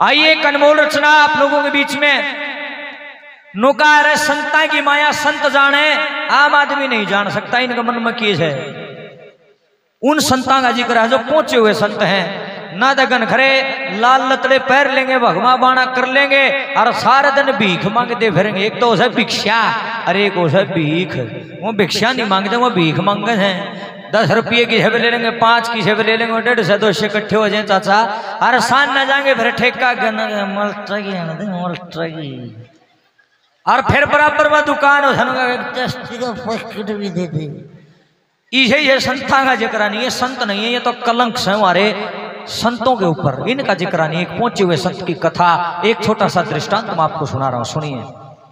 आइए एक अनमोल रचना आप लोगों के बीच में। नुकार है संता की माया संत जाने, आम आदमी नहीं जान सकता, इनका मन में केस है। उन संता का जिक्र है जो पहुंचे हुए संत हैं। ना दगन खरे लाल लतड़े पैर लेंगे, भगवा बाणा कर लेंगे और सारे दिन भीख मांगते फिरेंगे। एक तो है भिक्षा, अरे एक है भीख। वो भिक्षा नहीं मांगते, वो भीख मांगे हैं। 10 रुपये की सेब ले लेंगे, 5 की सेब ले लेंगे, 150 200 इकट्ठे हो जाए चाचा। अरे सान न जाएंगे फिर ठेका और फिर बराबर में दुकान हो भी दे दे। ये संता का जिक्र नहीं, ये संत नहीं है, ये तो कलंक है हमारे संतों के ऊपर। इनका जिक्र नहीं, एक पहुंचे हुए संत की कथा, एक छोटा सा दृष्टांत मैं आपको सुना रहा हूं, सुनिए।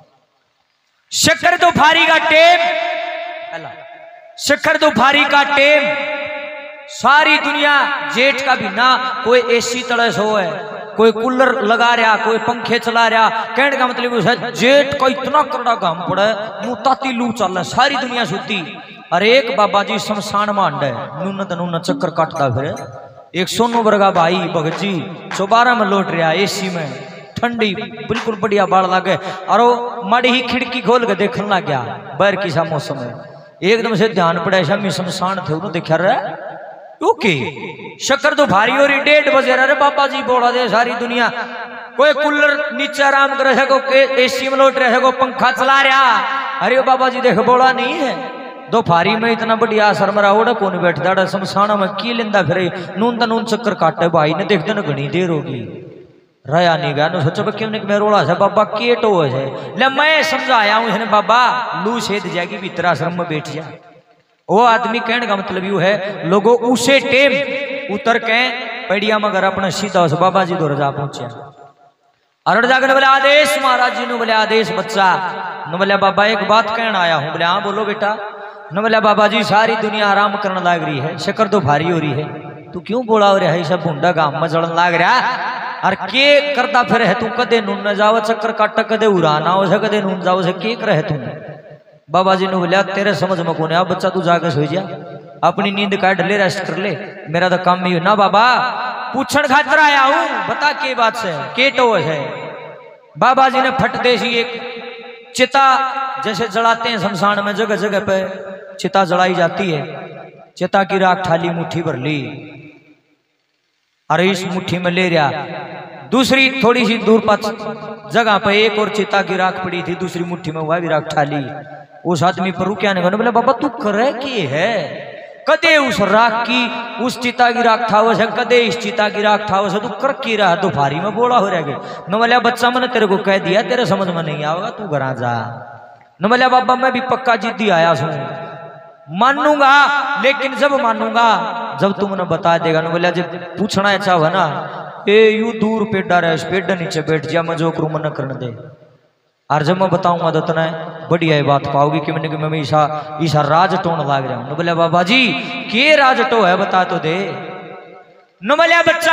शिखर दोपहरी का टेम, शिखर दोपहरी का टेम, सारी दुनिया जेठ का भी ना कोई एसी तड़स हो है, कोई कूलर लगा रहा, कोई पंखे चला रहा। कहने का मतलब जेठ का इतना कड़ा घाम पड़ा है, मुंह ताती लू चल रहा है, सारी दुनिया सूती। अरे एक बाबा जी शमशान मांड है, नूना चक्कर काटता फिर। एक सोनू वर्गा भाई भगत जी 112 में लौट रहा, एसी में, ठंडी बिल्कुल बढ़िया बाढ़ लगे और वो माड़ी ही खिड़की खोल के देखने लग गया। बैर की सा मौसम है, एकदम से ध्यान पड़ा शामी शमशान थे, उन्होंने देखा रहा ओके शक्कर तो भारी हो रही, 1:30 बजे। अरे बाबा जी बोला दे सारी दुनिया, कोई कूलर नीचे आराम कर रहे, कोई एसी में लौट रहे, कोई पंखा चला रहा। अरे बाबा जी देख बोला नहीं है, दोपहरी में इतना बढ़िया असर मरा ओड़ा कौन बैठता शमशाना में की लेंदा फिर नून चक्कर काटे। भाई ने देखते ना घनी देर होगी, रहा नहीं गया ना, सोचो क्यों नहीं रोड़ा है बाबा केटो है। ले मैं समझाया हूं बाबा लू सेद जाएगी भीतर आश्रम में बैठ जा। वो आदमी कहने का मतलब यू है, लोगों उसे टेम उतर के पेड़िया में घर अपना सीधा उस बाबा जी दौर जा पहुंचा। अरड़ जाकर बोले आदेश महाराज जी ने, बोले आदेश बच्चा न। बोले बाबा एक बात कहना आया हूं। बोले हाँ बोलो बेटा। न बोले बाबा जी सारी दुनिया आराम करने लग रही है, शक्कर तो भारी हो रही है, तू क्यों बोला हो रहा है सब भूडा गांव में जड़न लग रहा। और के करता फिर है तू, कदे नून न जाओ चक्कर काट, कदे उड़ाना हो से, कदे नून जाओ से, के करे तू। बाबा जी ने बोलिया तेरे समझ में कौन है, बच्चा तू जाके सो जा, अपनी नींद काट ले, रेस्ट कर ले, मेरा तो काम ही ना। बाबा पूछण खातर आया हूं, बता के बात से केटो है। बाबा जी ने फट देसी एक चिता जैसे जलाते हैं शमशान में, जगह जगह पे चिता जलाई जाती है। चिता की राख थाली मुट्ठी भर ली, अरे इस मुट्ठी में ले रहा, दूसरी थोड़ी सी दूर पर जगह पर एक और चिता की राख पड़ी थी, दूसरी मुट्ठी में वह भी राख ठाली। उस आदमी पर रुकिया ने बोले बाबा तू करे की है, कदे उस राख की उस चिता की राख था वैसे, कदे इस चिता की राख था वैसे, तू कर की रहा दोपहरी में बोला हो रहा गया। न बोलिया बच्चा मैंने तेरे को कह दिया, तेरे समझ में नहीं आएगा, तू घर जा। न बोलिया बाबा मैं भी पक्का जिद्दी आया हूं, मानूंगा लेकिन जब मानूंगा जब तुमने बता देगा। न बोलिया जब पूछना अच्छा है ना, ए यू दूर पेड़ा रहे, पेड़ नीचे बैठ जा, मैं जो करूं मन करने दे, और जब मैं बताऊंगा तो तना बढ़िया बात पाओगी कि मैं ईसा राज टोन लाग रहा हूं। बोले बाबा जी के राज टो है बता तो दे। न बोलिया बच्चा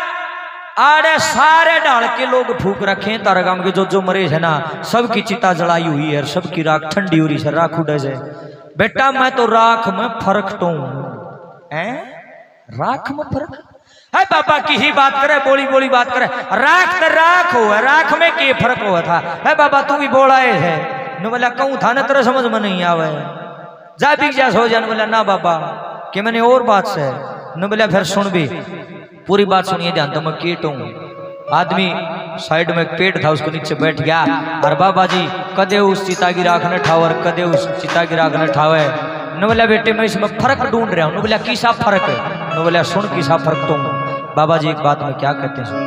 आड़े सारे ढाल के लोग फूक रखे तारा गांव के, जो मरे है ना सबकी चिता जलाई हुई है, सबकी राख ठंडी हो रही है, राख उड़े से। बेटा मैं तो राख में फर्क टो है, राख में फर्क है बाबा की ही बात करे, बोली बोली बात करे, राख तो राख हो, राख में के फर्क हुआ था है बाबा, तू भी बोला है। न बोला कहूं था ना तेरा समझ में नहीं आवे, जा बिक जा सो जा। न बोला ना बाबा कि मैंने और बात से। न बोला फिर सुन भी पूरी बात सुनिए ध्यान तो, मैं केटू। आदमी साइड में एक पेड़ था उसको नीचे बैठ गया, और बाबा जी कदे उस चिता की राख न ठावर, कदे उस चिता की राख न ठावे। न बोला बेटे मैं इसमें फर्क ढूंढ रहा हूं। न बोला किसा फर्क है। न बोला सुन किसा फर्क तो। बाबा जी एक बात में क्या कहते हैं,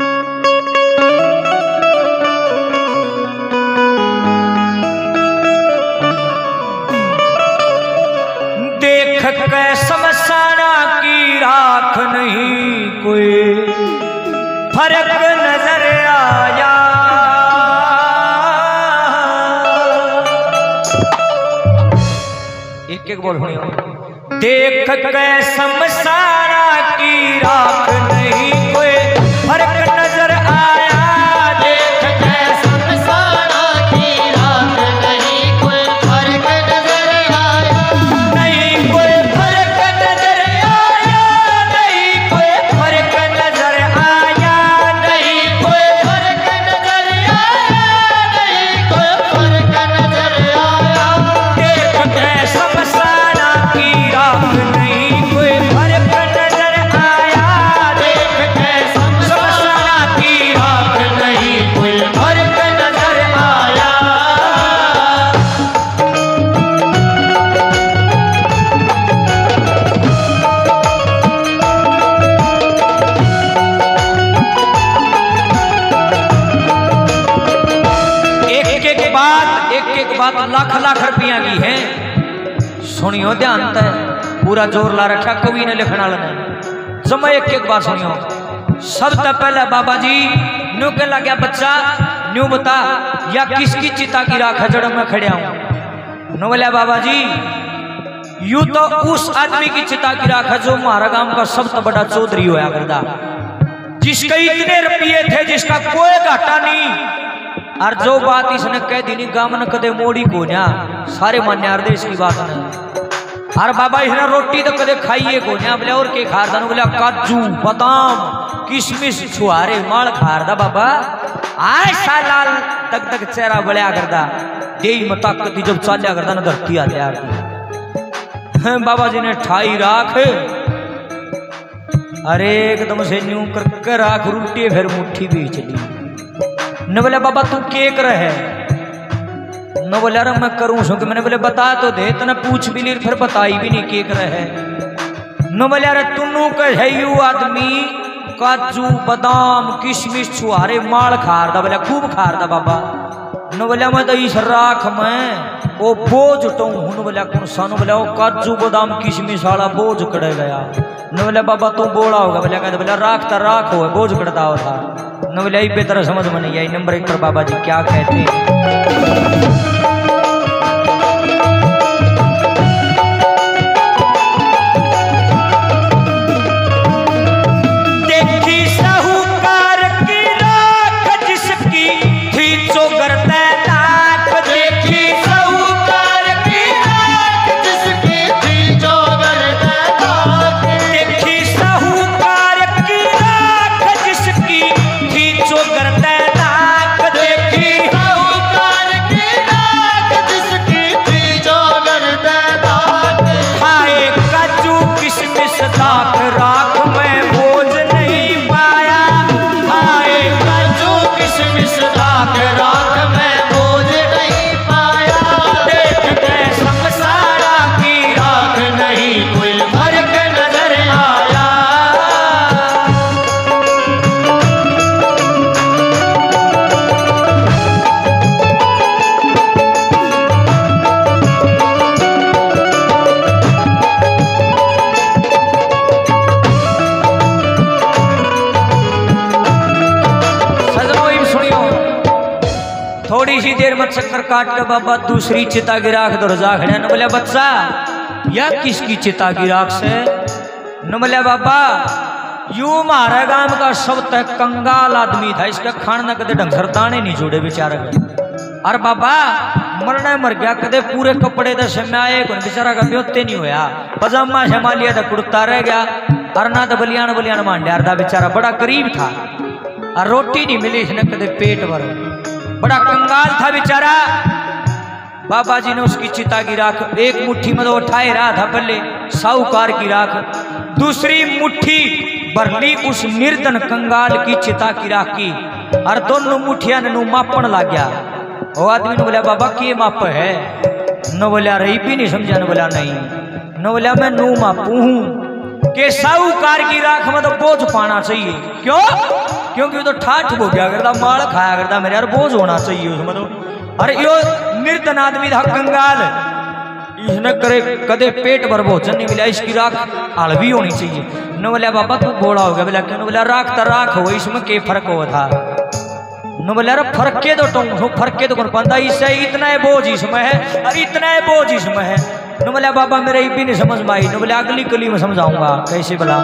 देख के शमशाना की राख नहीं कोई फर्क नजर आया, एक एक बोल देख के शमशाना की राख नहीं कोई फर्क नजर आया, देख के शमशाना की राख नहीं कोई फर्क नजर आया, नहीं कोई फर्क नजर आया, नहीं कोई फर्क नजर आया, नहीं बात लाख लाख रुपया की है। सुनियो ध्यान तय पूरा जोर ला रखा कवि ने लिखना ने जमा एक एक बात सुनियो। सबसे पहले बाबा जी न्यू के लग्या बच्चा न्यू बता या किसकी चिता की राख जड़ में खड़िया हूं। नो बोला बाबा जी यू तो उस आदमी की चिता की राख जो हमारा गांव का सबसे बड़ा चौधरी होया करता, जिसके इतने रुपये थे जिसका कोई घाटा नहीं। और जो बात इसने कह दी नहीं गांव ने कदे मोड़ी को ना सारे मान्यार दे इसकी बात ने। और बाबा इसने रोटी तो कदे खाइए को ना बोले और के खारदा बोले काजू बादाम किशमिश छुआरे माल खारदा बाबा आय सालाल तक तक चेहरा बड़ा करदा दे मता कदी जब चाल्या करदा ना धरती आ यार बाबा जी ने ठाई राख। अरे एकदम से न्यू कर राख उल्टी फिर मुट्ठी भी चली। न बोले बाबा तू के कर है। न बोले अरे मैं करूं सो कि मैंने बोले बता तो दे तने पूछ भी नहीं फिर बताई भी नहीं के कर है। न बोले अरे तुनू कहे यू आदमी काजू बादाम किशमिश छुआरे माल खारदा बोले खूब खारदा बाबा। न बोले मैं तो इस राख में वो बोझ उठाऊं हूं। बोला कौन सानू बोला वो काजू बादाम किशमिश वाला बोझ कड़े गया। न बोले बाबा तू बोला होगा बोला कहते बोला राख तो राख हो बोझ कड़ता हो था। न बोले बेहतर समझ में नहीं आई। नंबर 1 पर बाबा जी क्या कहते थोड़ी सी देर में चक्कर काट के बाबा दूसरी चिता की राख दो रजा खड़े। न बोले बच्चा या किसकी चिता की राख से। न बोले बाबा यू हमारे गांव का सब तक कंगाल आदमी था, इसका खान न कदे ढंग दाने नहीं जुड़े बेचारा। और बाबा मरने मर गया कदे पूरे कपड़े दे से आए को बेचारा का ब्योते नहीं होया पजामा शमा लिया था कुर्ता रह गया। और ना तो बलियान बलियान मांड्यार था बेचारा बड़ा करीब था। और रोटी नहीं मिली इसने कदे पेट भर बड़ा कंगाल था बेचारा। बाबा जी ने उसकी चिता की राख एक मुट्ठी में तो उठाए रहा था पहले साहूकार की राख, दूसरी मुट्ठी भरली उस निर्धन कंगाल की चिता की राख की। और दोनों मुठिया ने मापन लग गया। वो आदमी ने बोला बाबा के माप है। न बोला रही भी नहीं समझा। न बोला नहीं। न बोला मैं नू मापू हूं कि साहूकार की राख में तो बोझ पाना चाहिए। क्यों? क्योंकि वो तो ठाठ हो गया करता माल खाया करता मेरे यार बोझ होना चाहिए उसमें तो। अरे यो निर्धन आदमी था कंगाल, इसने करे कदे पेट भर भोजन नहीं मिला, इसकी राख हलवी होनी चाहिए। न बोला बाबा तू बोला हो गया। बोला क्यों? बोला राख तो राख हो इसमें के फर्क हुआ था। न बोला अरे फर्क के तो फर्क के तो कौन पाता इससे इतना है बोझ इसमें है और इतना है बोझ इसमें है। न बोला बाबा मेरे भी नहीं समझ में आई। न बोला अगली कली में समझाऊंगा कैसे। बोला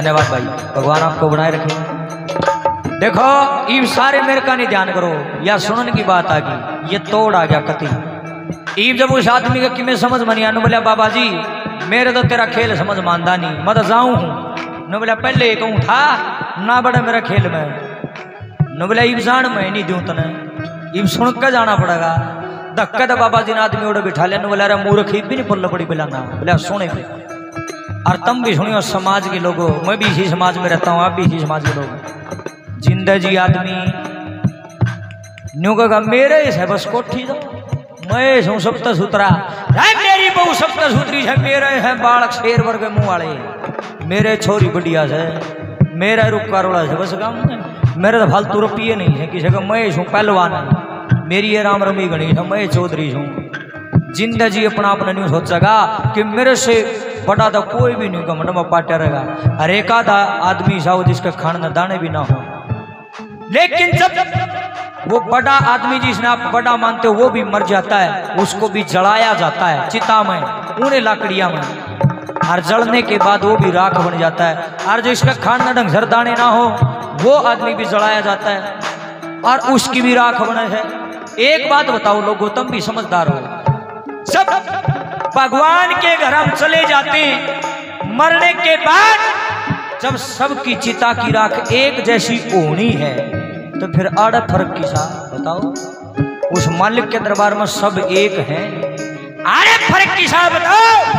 धन्यवाद भाई, भगवान आपको बनाए रखे। देखो ये सारे मेरे का नहीं ध्यान करो, या सुनने की बात आ गई, ये तोड़ आ गया कति। ईब जब उस आदमी का कि मैं समझ में नहीं आया, बोला बाबा जी मेरे तो तेरा खेल समझ मानदा नहीं, मैं तो जाऊँ हूँ। न बोला पहले कहूँ था ना बड़ा मेरा खेल में, न बोला ईब जान मैं नहीं दूँ तने, ईब सुन कर जाना पड़ेगा। धक्का तो बाबा जी ने आदमी उड़े बिठा लिया, बोला अरे मूर्ख भी नहीं पल्ला पड़ी बिलाना, बोला सुने भी और तुम भी सुनियो समाज के लोगों, मैं भी इसी समाज में रहता हूँ, आप भी इसी समाज के लोग। जिंदगी आदमी न्यू का मेरे है बस कोठी दो, मैं हूँ सप्त सूत्रा, मेरी बहू सप्त सूत्री है, मेरे है बालक शेर वर्ग मुँह वाले, मेरे छोरी बढ़िया है, मेरा रुक्का रोड़ा है बस काम में, मेरे तो फालतू रुपये नहीं है किसी का, मैं हूँ पहलवान है, मेरी ये राम रमी गणेश है, मैं चौधरी हूँ। जिंदगी अपना अपना नहीं सोचेगा कि मेरे से बड़ा तो कोई भी नहीं, घमंड में पाटा रहेगा। हर एक आधा आदमी साहब जिसके खाने दाने भी ना हो, लेकिन जब वो बड़ा आदमी जिसने आप बड़ा मानते हो वो भी मर जाता है, उसको भी जलाया जाता है चिता में, उन्हें लाकड़िया में, और जलने के बाद वो भी राख बन जाता है। और जो इसका खाना ढंग से दाने ना हो वो आदमी भी जलाया जाता है और उसकी भी राख बने है। एक बात बताओ लोगों, तुम भी समझदार हो, सब भगवान के घर हम चले जाते हैं, मरने के बाद जब सबकी चिता की राख एक जैसी होनी है तो फिर आड़ा फर्क किसा बताओ, उस मालिक के दरबार में सब एक हैं, आड़े फर्क किसा बताओ।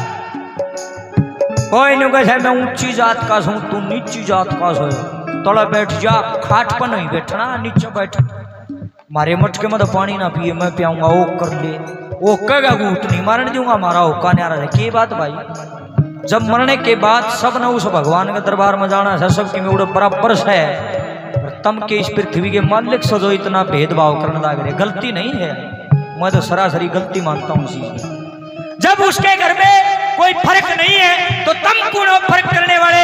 कोई नहीं कहे मैं ऊंची जात का हूं तू नीची जात का हो, तोड़ा बैठ जा, खाट पर नहीं बैठना, नीचे बैठ, मारे मटके में तो पानी ना पिए, मैं पियाऊंगा वो कर ले, वो कहेगा घूट नहीं मारने दूंगा, हमारा होका न्यारा है। के बात भाई, जब मरने के बाद सब ने उस भगवान के दरबार में जाना है, सबकी में उड़े बराबर है, तम के इस पृथ्वी के मालिक से जो इतना भेदभाव करने लग रहे, गलती नहीं है, मैं तो सरासरी गलती मानता हूँ इसी में। जब उसके घर में कोई फर्क नहीं है तो तुम कौन हो फर्क करने वाले?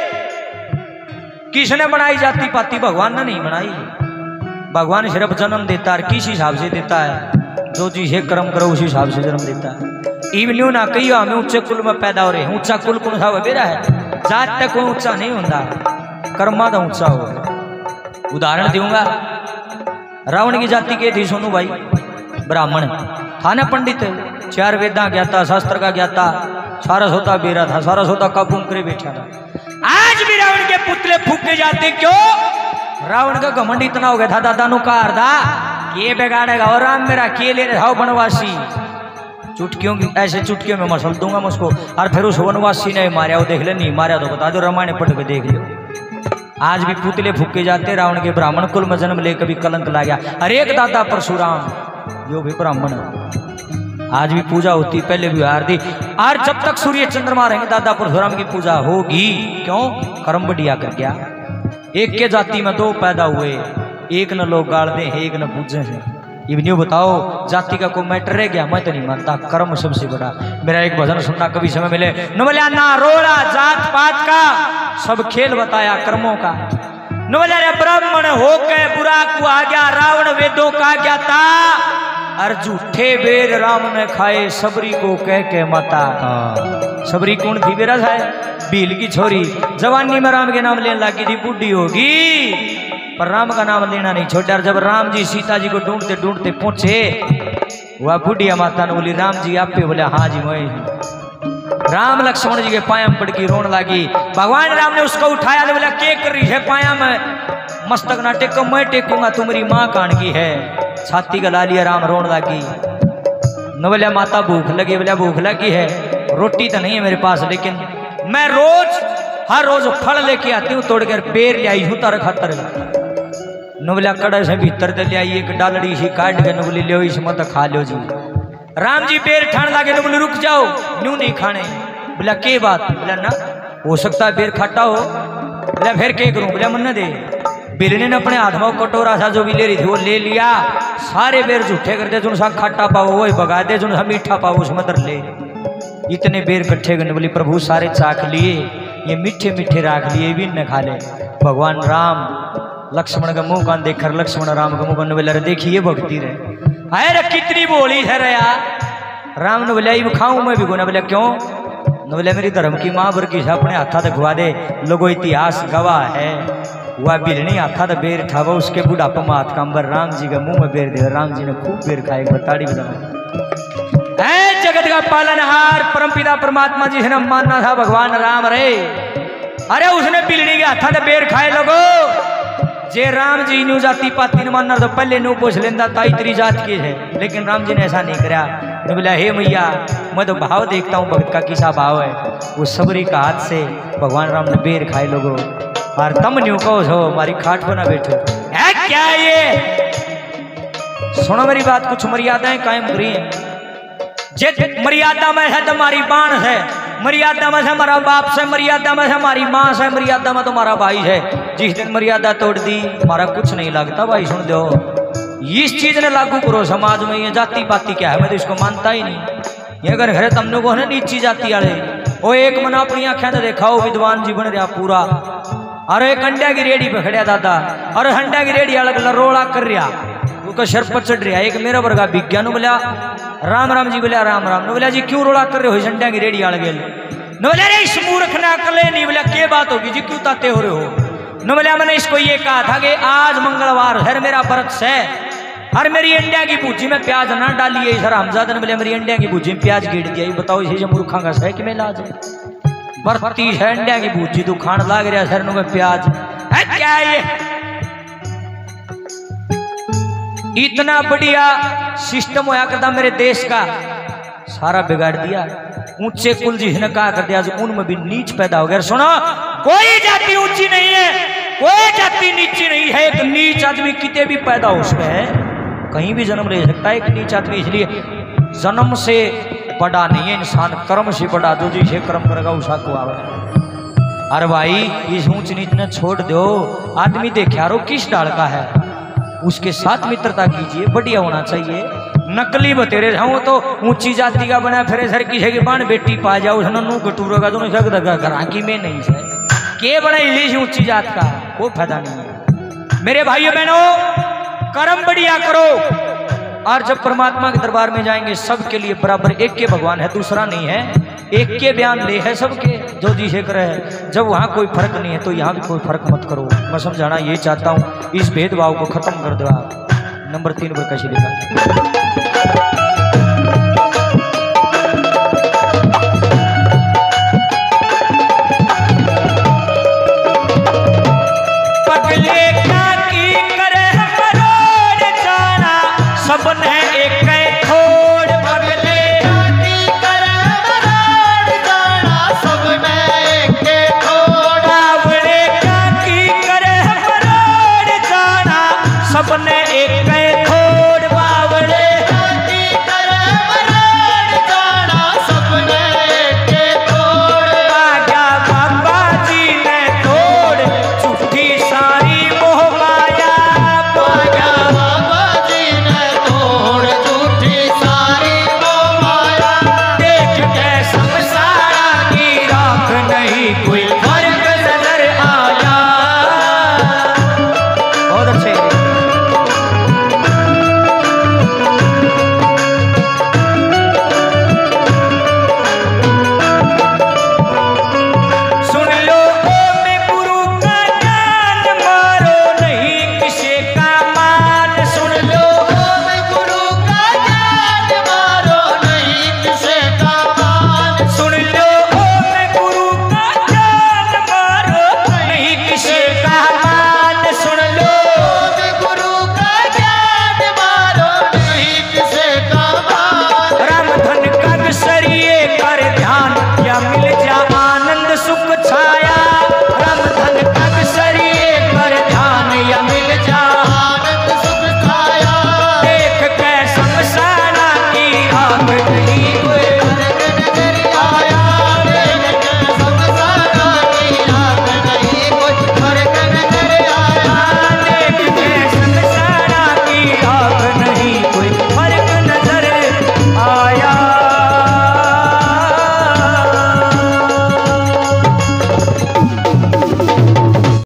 किसने बनाई जाति पाति? भगवान ने नहीं बनाई। भगवान सिर्फ जन्म देता है, किस हिसाब से देता है, जो चीज कर्म करो उसी हिसाब से जन्म देता है। इवन्यू ना कही हमें ऊंचे कुल में पैदा हो रहे, ऊंचा कुल कौन सा मेरा है, जात तक कोई ऊंचा नहीं होता, कर्मा तो ऊंचा हो। उदाहरण दूंगा, रावण की जाति के थी सोनू भाई, ब्राह्मण था ना, पंडित, चार वेदा ज्ञाता, शास्त्र का ज्ञाता, सारा सोता बेरा था, सारा सोता काबू करे बैठा था। आज भी रावण के पुतले फूके जाते, क्यों? रावण का घमंड इतना हो गया था, दादा नु कार दा ये बिगाड़ेगा और राम मेरा के ले रहा वनवासी, चुटकियों की ऐसे चुटकियों में मसल दूंगा मैं उसको। और फिर उस वनवासी ने मारा, वो देख ले, नहीं मारा तो बता दो, रामायण पढ़ के देख लो। आज भी पुतले फूके जाते, रावण के ब्राह्मण कुल में जन्म ले कभी कलंक ला गया। हर एक दादा परशुराम जो भी ब्राह्मण है, आज भी पूजा होती, पहले भी हार दी, और जब तक सूर्य चंद्रमा रहेंगे दादा परशुराम की पूजा होगी। क्यों? कर्म बढ़िया कर गया। एक के जाति में दो पैदा हुए, एक न लोग गाड़ दे, एक न पूजे से। ये न्यू बताओ, जाति का कोई मैटर रह गया? मैं तो नहीं मानता, कर्म सबसे बड़ा। मेरा एक भजन सुनना कभी समय मिले, न बोला ना रोड़ा जात पात का, सब खेल बताया कर्मों का। न बोला रे ब्राह्मण हो के बुरा को आ गया, रावण वेदों का गया था, और झूठे बेर राम ने खाए, सबरी को कह के माता। सबरी कौन थी? बेरा है भील की छोरी, जवानी में राम के नाम लेने लगी थी, बूढ़ी होगी पर राम का नाम लेना नहीं छोड़ा। जब राम जी सीता जी को ढूंढते ढूंढते पहुंचे, वह बुढ़िया माता ने बोली राम जी आप पे? बोले हाँ जी मैं। राम लक्ष्मण जी के पाया में पड़ के रोने लगी। भगवान राम ने उसको उठाया, बोला के कर रही है पाया में? मस्तक ना टेको, मैं टेकूंगा, तुम्हारी माँ कान की है। छाती गला लिया, राम रोने लगी। न बोला माता भूख लगी? बोला भूख लगी है, रोटी तो नहीं है मेरे पास, लेकिन मैं हर रोज फल लेके आती हूँ, तोड़कर बेर ले आई हूँ तार खातर। नवला कड़े से भीतर दे ले आई, एक डालड़ी सी काट के नवली ले इस मत खा लो जी। राम जी बेर ठान लागे, नवली रुक जाओ, न्यू नहीं खाने। बोला के बात? बोला ना हो सकता है बेर खाटा हो। बोला फिर के करूं? बोला मन दे। बिलने ने अपने हाथ में कटोरा सा जो भी ले रही थी वो ले लिया, सारे बेर झूठे कर दे, जो सा खाटा पाओ वही भगा दे, जो सा मीठा पाओ उसमें दर ले। इतने बेर इकट्ठे करने बोली प्रभु सारे चाख लिए, ये मीठे मीठे राख लिए, भी न खा ले। भगवान राम लक्ष्मण का मुंह कान देख कर, लक्ष्मण राम का मुंह कान बोला देखिए भक्ति रहे, अरे कितनी बोली है रे यार। राम ने बोला खाऊं मैं भी गुना। बोला क्यों? न बोले मेरी धर्म की माँ बरकी से अपने हाथा दिखवा दे, लोगो इतिहास गवाह है। वह बिलनी हाथा तो बेर था, वो उसके बुढ़ापा में हाथ कांबर राम जी का मुंह में बेर दे, राम जी ने खूब बेर खाए, बताड़ी बजा जगत का पालनहार परमपिता परमात्मा जी ने मानना था भगवान राम रे। अरे उसने बिलनी के हाथा तो बेर खाए लोगो, जे राम जी न्यू जाति पाती न मानना तो पहले न्यू पूछ लेंदा ताई तेरी जात की है, लेकिन राम जी ने ऐसा नहीं करा। ने बोला हे मैया मैं तो भाव देखता हूँ भक्त का किसा भाव है। वो सबरी का हाथ से भगवान राम ने बेर खाए लोगो, और तम न्यू कहो हो हमारी खाट पर ना बैठो। है क्या ये, सुनो मेरी बात, कुछ मर्यादाएं कायम करी है। जे मर्यादा में है तुम्हारी बाण है, मर्यादा में से हमारा बाप से, मर्यादा में से हमारी माँ से, मर्यादा में तुम्हारा भाई है। जिस दिन मर्यादा तोड़ दी हमारा कुछ नहीं लगता भाई। सुन दो, इस चीज ने लागू करो समाज में। ये जाति पाति क्या है, मैं तो इसको मानता ही नहीं। ये अगर घरे तमने को है नीची जाति वाले, वो एक मना अपनी आंखें तो देखा हो विद्वान जीवन रहा पूरा, और एक अंडा की रेडी पे खड़िया दादा, और अंडा की रेडी अलग रोड़ा कर रहा, उसका सर पर चढ़ रहा। एक मेरा वर्गा विज्ञान बोला राम राम जी, बोला राम राम। बोला जी क्यों रोड़ा कर रहे हो, झंडा की रेडी आड़ गेल। न बोला रे इस मूर्ख ना कर ले नहीं। बोला क्या बात होगी जी, क्यों ताते हो रहे हो। न बोला मैंने इसको ये कहा था कि आज मंगलवार है, मेरा व्रत है, और मेरी अंडा की भूजी में प्याज ना डालिए। सर हमजाद ने बोले मेरी अंडा की भूजी में प्याज गिर दिया। बताओ इसे मूर्खा का है कि मैं लाज बरती है अंडा की भूजी तू खान लाग रहा सर में प्याज है क्या। ये इतना बढ़िया सिस्टम होया करता मेरे देश का, सारा बिगाड़ दिया। ऊंचे कुल जिसने कहा कर दिया उनमें भी नीच पैदा हो गया। सुनो, कोई जाति ऊंची नहीं है, कोई जाति नीची नहीं है। एक नीच आदमी कितने भी पैदा हो सकता है, कहीं भी जन्म ले सकता है एक नीच आदमी। इसलिए जन्म से बड़ा नहीं है इंसान, कर्म से बड़ा। जो जिसे कर्म करेगा उसा को आवे। अरे भाई इस ऊंच नीच ने छोड़ दो, आदमी देखा रो किस डाल का है, उसके साथ मित्रता कीजिए, बढ़िया होना चाहिए। नकली बतेरे जाऊँ तो ऊंची जाति का बना फिर सर किसी की बाण बेटी पा जाओ नू गटूरेगा तो घराकी में नहीं है के बना इलिश ऊंची जात का कोई फायदा नहीं है। मेरे भाइयों बहनों कर्म बढ़िया करो, और जब परमात्मा के दरबार में जाएंगे सबके लिए बराबर एक के भगवान है, दूसरा नहीं है। एक के बयान ले है सबके, जो जी शेखर है। जब वहाँ कोई फर्क नहीं है तो यहाँ भी कोई फर्क मत करो। मैं समझाना ये चाहता हूँ, इस भेदभाव को खत्म कर दो आप। नंबर 3 पर कैसे लिखा